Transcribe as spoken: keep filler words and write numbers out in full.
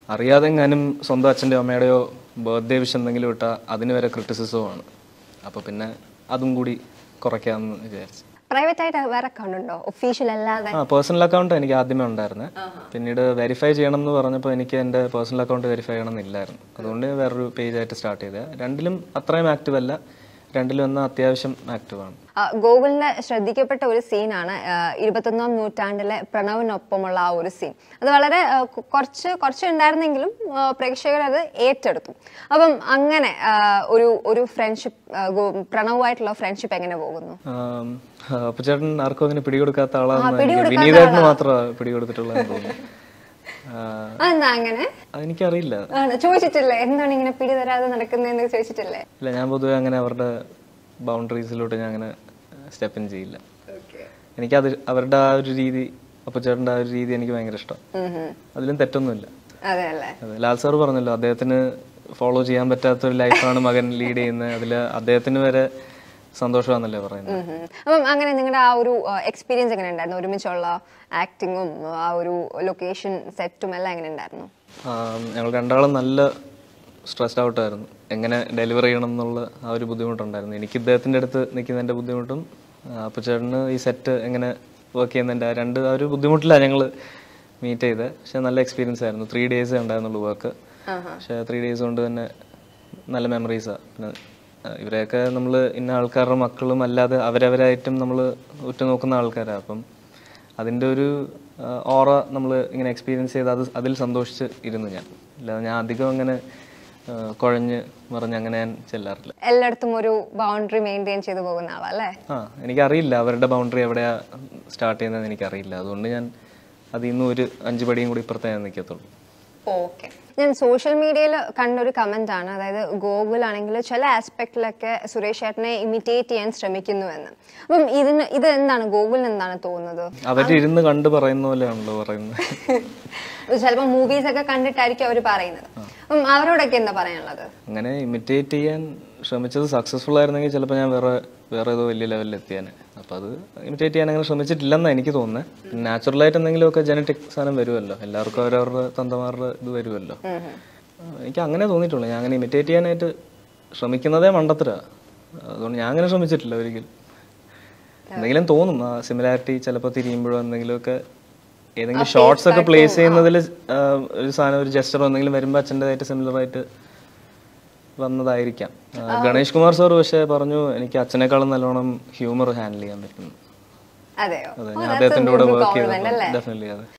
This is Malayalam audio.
അറിയാതെങ്ങാനും സ്വന്തം അച്ഛൻ്റെയോ അമ്മയുടെയോ ബർത്ത്ഡേ വിഷ് എന്തെങ്കിലും ഇട്ടാൽ അതിന് വരെ ക്രിറ്റിസിസമാണ്. അപ്പോൾ പിന്നെ അതും കൂടി കുറയ്ക്കാമെന്ന് വിചാരിച്ചു. പ്രൈവറ്റ് ആയിട്ട് വേറെ അക്കൗണ്ട് ഉണ്ടോ, ഒഫീഷ്യൽ അല്ലാതെ? ആ, പേഴ്സണൽ അക്കൗണ്ട് എനിക്ക് ആദ്യമേ ഉണ്ടായിരുന്നത്. പിന്നീട് വെരിഫൈ ചെയ്യണം എന്ന് പറഞ്ഞപ്പോൾ എനിക്ക് എൻ്റെ പേഴ്സണൽ അക്കൗണ്ട് വെരിഫൈ ചെയ്യണമെന്നില്ലായിരുന്നു. അതുകൊണ്ട് വേറൊരു പേജായിട്ട് സ്റ്റാർട്ട് ചെയ്തത്. രണ്ടിലും അത്രയും ആക്റ്റീവ് അല്ല, രണ്ടിലും എന്നാൽ അത്യാവശ്യം ആക്റ്റീവാണ്. ഗോകുലിന്റെ ശ്രദ്ധിക്കപ്പെട്ട ഒരു സീനാണ് ഇരുപത്തൊന്നാം നൂറ്റാണ്ടിലെ പ്രണവിനൊപ്പമുള്ള ആ ഒരു സീൻ. അത് വളരെ കുറച്ച് കുറച്ച് ഉണ്ടായിരുന്നെങ്കിലും പ്രേക്ഷകർ അത് ഏറ്റെടുത്തു. അപ്പം അങ്ങനെ ഒരു ഒരു ഫ്രണ്ട്ഷിപ്പ്, പ്രണവുമായിട്ടുള്ള ഫ്രണ്ട്ഷിപ്പ് എങ്ങനെ പോകുന്നു? അപ്പൊ ചേട്ടൻ ആർക്കും അങ്ങനെ പിടികൊടുക്കാത്ത ആളാണ്, വിനീതേട്ടന് മാത്രമാണ് പിടികൊടുത്തിട്ടുള്ളതെന്ന് തോന്നുന്നു. അങ്ങനെ അതെനിക്കറിയില്ല, ചോദിച്ചിട്ടില്ലേ എന്താണ് ഇങ്ങനെ പിടി തരാതെ നടക്കുന്നതെന്ന് ചോദിച്ചിട്ടില്ലേ? ഇല്ല, ഞാൻ പൊതുവെ അങ്ങനെ അവരുടെ ബൗണ്ടറീസിലോട്ട് ഞാൻ അങ്ങനെ സ്റ്റെപ്പ് ഇൻ ചെയ്യില്ല. എനിക്കത് അവരുടെ ആ ഒരു രീതി, അപ്പൊ ചേട്ടൻ്റെ ആ ഒരു രീതി എനിക്ക് ഭയങ്കര ഇഷ്ടം. അതിലും തെറ്റൊന്നുമില്ല. അതെ, ലാൽ സാർ പറഞ്ഞല്ലോ, അദ്ദേഹത്തിന് ഫോളോ ചെയ്യാൻ പറ്റാത്ത ഒരു ലൈഫാണ് മകൻ ലീഡ് ചെയ്യുന്നത്, അതില് അദ്ദേഹത്തിന് വരെ സന്തോഷമാണെന്നല്ലേ പറയുന്നത്. അപ്പം അങ്ങനെ നിങ്ങളുടെ ആ ഒരു എക്സ്പീരിയൻസ് എങ്ങനെ ഉണ്ടായിരുന്നു? ഒരുമിച്ചുള്ള ആക്ടിങ്ങും ആ ഒരു ലൊക്കേഷൻ സെറ്റും എല്ലാം എങ്ങനെ ഉണ്ടായിരുന്നു? ഞങ്ങൾ രണ്ടാളും നല്ല സ്ട്രെസ്ഡ് ഔട്ട് ആയിരുന്നു. എങ്ങനെ ഡെലിവർ ചെയ്യണം എന്നുള്ള ആ ഒരു ബുദ്ധിമുട്ടുണ്ടായിരുന്നു. എനിക്ക് ഇദ്ദേഹത്തിൻ്റെ അടുത്ത് നിൽക്കുന്നതിൻ്റെ ബുദ്ധിമുട്ടും അപ്പോൾ ചേട്ടന് ഈ സെറ്റ് എങ്ങനെ വർക്ക് ചെയ്യുന്നതിൻ്റെ രണ്ട് ആ ഒരു ബുദ്ധിമുട്ടിലാണ് ഞങ്ങൾ മീറ്റ് ചെയ്തത്. പക്ഷെ നല്ല എക്സ്പീരിയൻസ് ആയിരുന്നു. ത്രീ ഡേയ്സ് ഉണ്ടായിരുന്നുള്ളൂ വർക്ക്. പക്ഷേ ത്രീ ഡേയ്സ് കൊണ്ട് തന്നെ നല്ല മെമ്മറീസാണ്. പിന്നെ ഇവരെയൊക്കെ നമ്മൾ ഇന്ന ആൾക്കാരുടെ മക്കളും അല്ലാതെ അവരവരായിട്ടും നമ്മൾ ഉറ്റുനോക്കുന്ന ആൾക്കാരാണ്. അപ്പം അതിൻ്റെ ഒരു ഓറ നമ്മൾ ഇങ്ങനെ എക്സ്പീരിയൻസ് ചെയ്ത് അത് അതിൽ സന്തോഷിച്ച് ഇരുന്നു ഞാൻ. അല്ലാതെ ഞാൻ അധികം അങ്ങനെ കുഴഞ്ഞ് മറിഞ്ഞ് അങ്ങനെ ഞാൻ ചെല്ലാറില്ല. എല്ലായിടത്തും ഒരു ബൗണ്ടറി മെയിൻറ്റെയിൻ ചെയ്ത് പോകുന്ന ആളല്ലേ? ആ, എനിക്കറിയില്ല അവരുടെ ബൗണ്ടറി എവിടെയാ സ്റ്റാർട്ട് ചെയ്യുന്നതെന്ന് എനിക്കറിയില്ല. അതുകൊണ്ട് ഞാൻ അതിൽ നിന്ന് ഒരു അഞ്ച് പടിയും കൂടി ഇപ്പുറത്തേ ഞാൻ നിൽക്കത്തുള്ളൂ. ഓക്കെ. ഞാൻ സോഷ്യൽ മീഡിയയിൽ കണ്ടൊരു കമന്റ് ആണ്, അതായത് ഗോകുൽ ആണെങ്കിൽ ചില ആസ്പെക്റ്റിലൊക്കെ സുരേഷ് ചേട്ടനെ ഇമിറ്റേറ്റ് ചെയ്യാൻ ശ്രമിക്കുന്നുവെന്ന്. അപ്പം ഇതിന് ഇത് എന്താണ്, ഗോകുലിന് എന്താണ് തോന്നുന്നത്? അവരിരുന്ന് കണ്ടു പറയുന്ന പോലെയാണല്ലോ പറയുന്നത്. ചിലപ്പോ മൂവീസ് ഒക്കെ കണ്ടിട്ടായിരിക്കും അവർ പറയുന്നത്. അപ്പം അവരോടൊക്കെ എന്താ പറയാനുള്ളത്? അങ്ങനെ ഇമിറ്റേറ്റ് ചെയ്യാൻ ശ്രമിച്ചത് സക്സസ്ഫുൾ ആയിരുന്നെങ്കിൽ ചിലപ്പോൾ ഞാൻ വേറെ വേറെ ഏതോ വലിയ ലെവലിൽ എത്തിയാനെ. അപ്പം അത് ഇമിറ്റേറ്റ് ചെയ്യാൻ അങ്ങനെ ശ്രമിച്ചിട്ടില്ലെന്നാണ് എനിക്ക് തോന്നുന്നത്. നാച്ചുറലായിട്ട് എന്തെങ്കിലുമൊക്കെ ജനറ്റിക് സാധനം വരുമല്ലോ, എല്ലാവർക്കും അവരവരുടെ തന്തമാരുടെ ഇത് വരുമല്ലോ. എനിക്ക് അങ്ങനെ തോന്നിയിട്ടുള്ളൂ. ഞാൻ അങ്ങനെ ഇമിറ്റേറ്റ് ചെയ്യാനായിട്ട് ശ്രമിക്കുന്നതേ മണ്ടത്തരാ. അതുകൊണ്ട് ഞാൻ അങ്ങനെ ശ്രമിച്ചിട്ടില്ല ഒരിക്കലും. എന്തെങ്കിലും തോന്നും ആ സിമിലാരിറ്റി, ചിലപ്പോൾ തിരിയുമ്പോഴോ എന്തെങ്കിലുമൊക്കെ ഏതെങ്കിലും ഷോർട്സ് ഒക്കെ പ്ലേസ് ചെയ്യുന്നതിൽ ഒരു സാധനം, ഒരു ജസ്റ്ററോ എന്തെങ്കിലും വരുമ്പോൾ അച്ഛൻ്റെതായിട്ട് സിമിലർ ആയിട്ട് വന്നതായിരിക്കാം. ഗണേഷ് കുമാർ സാർ പക്ഷേ പറഞ്ഞു എനിക്ക് അച്ഛനേക്കാളും നല്ലോണം ഹ്യൂമർ ഹാൻഡിൽ ചെയ്യാൻ പറ്റുന്നു. അതെ, ഞാൻ അദ്ദേഹത്തിൻ്റെ കൂടെ വർക്ക് ചെയ്തു. ഡെഫിനറ്റ്ലി അതെ.